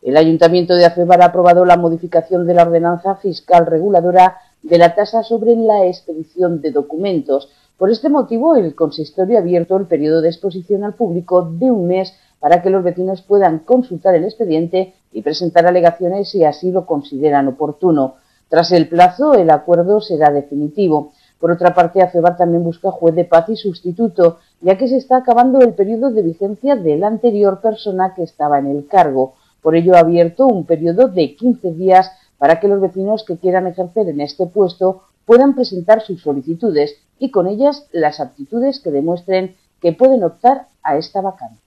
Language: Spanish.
El Ayuntamiento de Acebar ha aprobado la modificación de la ordenanza fiscal reguladora de la tasa sobre la expedición de documentos. Por este motivo, el consistorio ha abierto el periodo de exposición al público de un mes para que los vecinos puedan consultar el expediente y presentar alegaciones si así lo consideran oportuno. Tras el plazo, el acuerdo será definitivo. Por otra parte, Acebar también busca juez de paz y sustituto, ya que se está acabando el periodo de vigencia de la anterior persona que estaba en el cargo. Por ello, ha abierto un periodo de 15 días para que los vecinos que quieran ejercer en este puesto puedan presentar sus solicitudes y con ellas las aptitudes que demuestren que pueden optar a esta vacante.